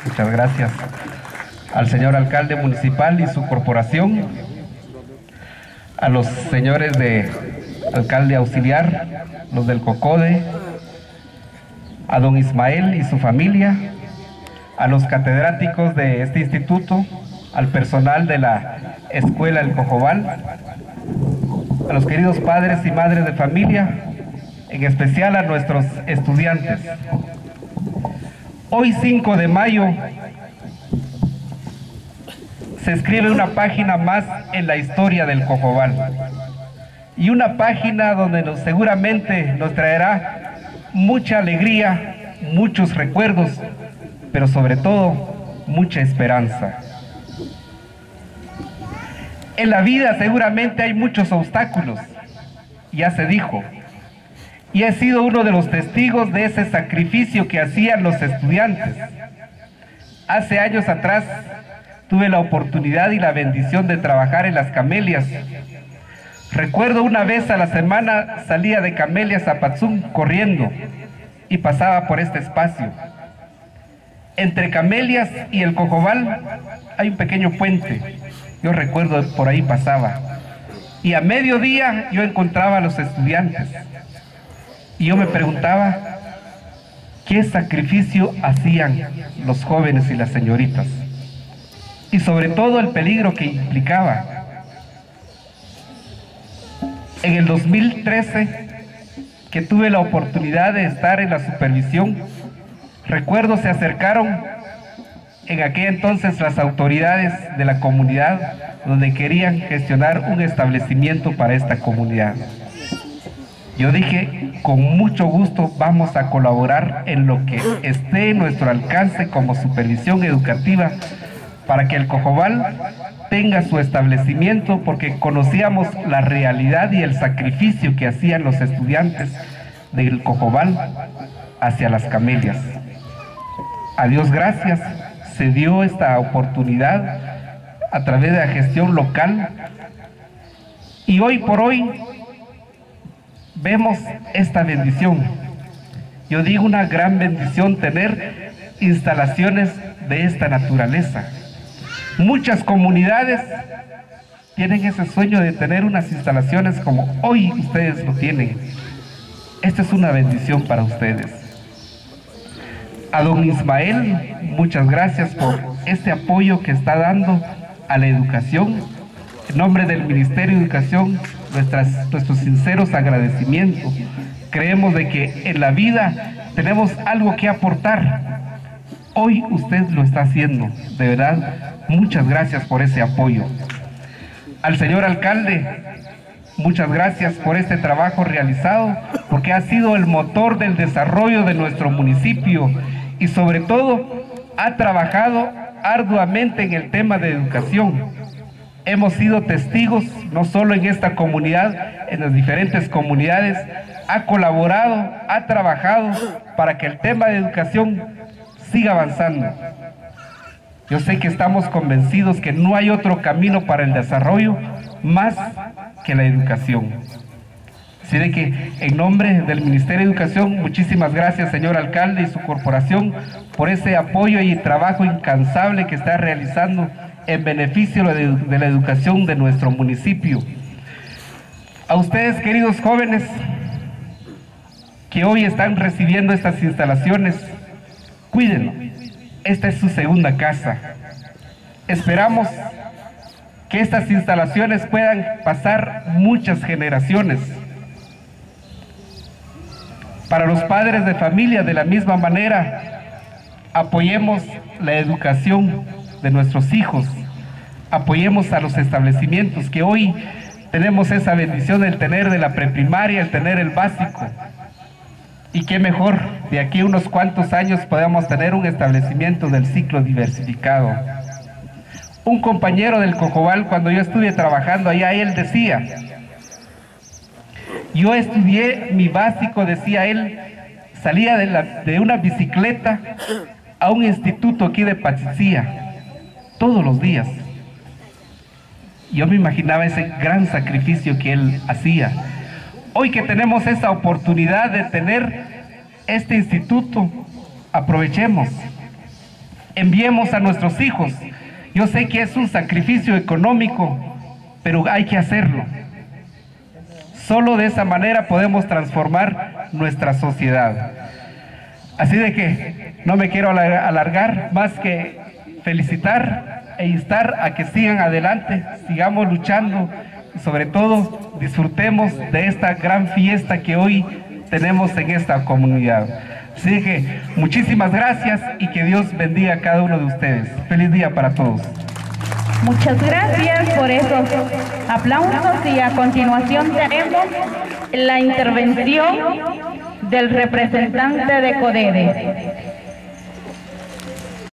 Muchas gracias al señor alcalde municipal y su corporación, a los señores de alcalde auxiliar, los del COCODE, a don Ismael y su familia, a los catedráticos de este instituto, al personal de la escuela El Cojobal, a los queridos padres y madres de familia, en especial a nuestros estudiantes. Hoy 5 de mayo se escribe una página más en la historia del Cojobal, y una página donde seguramente nos traerá mucha alegría, muchos recuerdos, pero sobre todo mucha esperanza. En la vida seguramente hay muchos obstáculos, ya se dijo, y he sido uno de los testigos de ese sacrificio que hacían los estudiantes. Hace años atrás tuve la oportunidad y la bendición de trabajar en las Camelias. Recuerdo una vez a la semana salía de Camelias a Patzún corriendo y pasaba por este espacio. Entre Camelias y el Cojobal hay un pequeño puente. Yo recuerdo por ahí pasaba. Y a mediodía yo encontraba a los estudiantes. Y yo me preguntaba, ¿qué sacrificio hacían los jóvenes y las señoritas? Y sobre todo el peligro que implicaba. En el 2013, que tuve la oportunidad de estar en la supervisión, recuerdo se acercaron en aquel entonces las autoridades de la comunidad, donde querían gestionar un establecimiento para esta comunidad. Yo dije, con mucho gusto vamos a colaborar en lo que esté en nuestro alcance como supervisión educativa para que el Cojobal tenga su establecimiento, porque conocíamos la realidad y el sacrificio que hacían los estudiantes del Cojobal hacia las Camelias. A Dios gracias, se dio esta oportunidad a través de la gestión local, y hoy por hoy vemos esta bendición. Yo digo, una gran bendición tener instalaciones de esta naturaleza. Muchas comunidades tienen ese sueño de tener unas instalaciones como hoy ustedes lo tienen. Esta es una bendición para ustedes. A don Ismael, muchas gracias por este apoyo que está dando a la educación. En nombre del Ministerio de Educación, nuestros sinceros agradecimientos. Creemos de que en la vida tenemos algo que aportar. Hoy usted lo está haciendo, de verdad, muchas gracias por ese apoyo. Al señor alcalde, muchas gracias por este trabajo realizado, porque ha sido el motor del desarrollo de nuestro municipio y sobre todo ha trabajado arduamente en el tema de educación. Hemos sido testigos, no solo en esta comunidad, en las diferentes comunidades, ha colaborado, ha trabajado para que el tema de educación siga avanzando. Yo sé que estamos convencidos que no hay otro camino para el desarrollo más que la educación. Así de que, en nombre del Ministerio de Educación, muchísimas gracias, señor alcalde y su corporación, por ese apoyo y trabajo incansable que está realizando en beneficio de la educación de nuestro municipio. A ustedes, queridos jóvenes, que hoy están recibiendo estas instalaciones, cuídenlo. Esta es su segunda casa. Esperamos que estas instalaciones puedan pasar muchas generaciones. Para los padres de familia, de la misma manera, apoyemos la educación de nuestros hijos, apoyemos a los establecimientos que hoy tenemos esa bendición del tener de la preprimaria, el tener el básico. Y qué mejor, de aquí a unos cuantos años podamos tener un establecimiento del ciclo diversificado. Un compañero del Cojobal, cuando yo estuve trabajando allá, él decía, yo estudié mi básico, decía él, salía de una bicicleta a un instituto aquí de Pachitzía, todos los días. Yo me imaginaba ese gran sacrificio que él hacía. Hoy que tenemos esa oportunidad de tener este instituto, aprovechemos. enviemos a nuestros hijos. Yo sé que es un sacrificio económico, pero hay que hacerlo. Solo de esa manera podemos transformar nuestra sociedad. Así de que no me quiero alargar, más que felicitar e instar a que sigan adelante, sigamos luchando y sobre todo disfrutemos de esta gran fiesta que hoy tenemos en esta comunidad. Así que muchísimas gracias y que Dios bendiga a cada uno de ustedes. Feliz día para todos. Muchas gracias por esos aplausos y a continuación tenemos la intervención del representante de CODEDE.